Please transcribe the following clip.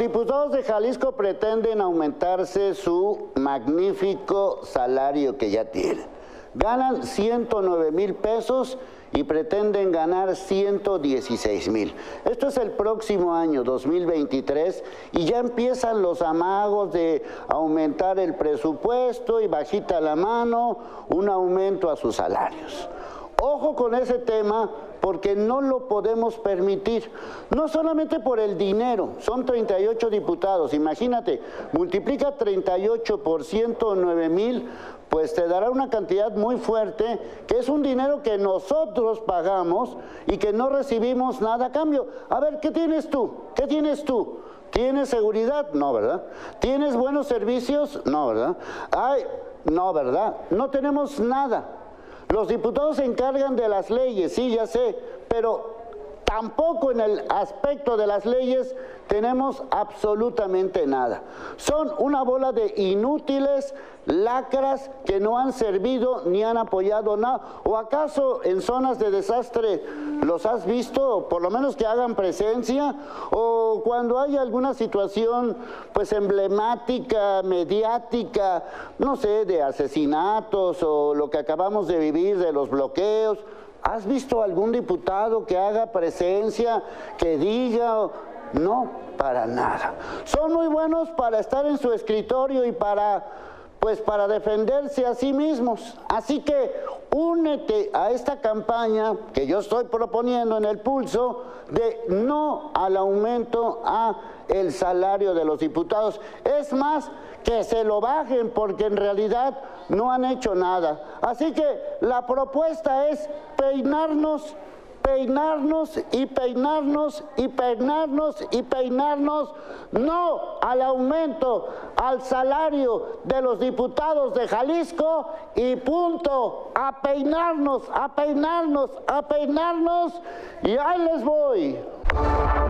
diputados de Jalisco pretenden aumentarse su magnífico salario que ya tienen. Ganan 109,000 pesos y pretenden ganar 116,000. Esto es el próximo año, 2023, y ya empiezan los amagos de aumentar el presupuesto y bajita la mano, un aumento a sus salarios. Ojo con ese tema porque no lo podemos permitir, no solamente por el dinero, son 38 diputados, imagínate, multiplica 38 por 109,000, pues te dará una cantidad muy fuerte, que es un dinero que nosotros pagamos y que no recibimos nada a cambio. A ver, ¿qué tienes tú? ¿Qué tienes tú? ¿Tienes seguridad? No, ¿verdad? ¿Tienes buenos servicios? No, ¿verdad? Ay, no, ¿verdad? No tenemos nada. Los diputados se encargan de las leyes, sí, ya sé, pero tampoco en el aspecto de las leyes tenemos absolutamente nada. Son una bola de inútiles lacras que no han servido ni han apoyado nada. ¿O acaso en zonas de desastre los has visto? Por lo menos que hagan presencia. O cuando hay alguna situación pues emblemática, mediática, no sé, de asesinatos o lo que acabamos de vivir de los bloqueos. ¿Has visto algún diputado que haga presencia, que diga? No, para nada. Son muy buenos para estar en su escritorio y para defenderse a sí mismos. Así que únete a esta campaña que yo estoy proponiendo en El Pulso de no al aumento a el salario de los diputados. Es más, que se lo bajen porque en realidad no han hecho nada. Así que la propuesta es peinarnos, peinarnos y peinarnos y peinarnos y peinarnos, no al aumento al salario de los diputados de Jalisco y punto, a peinarnos, a peinarnos, a peinarnos y ahí les voy.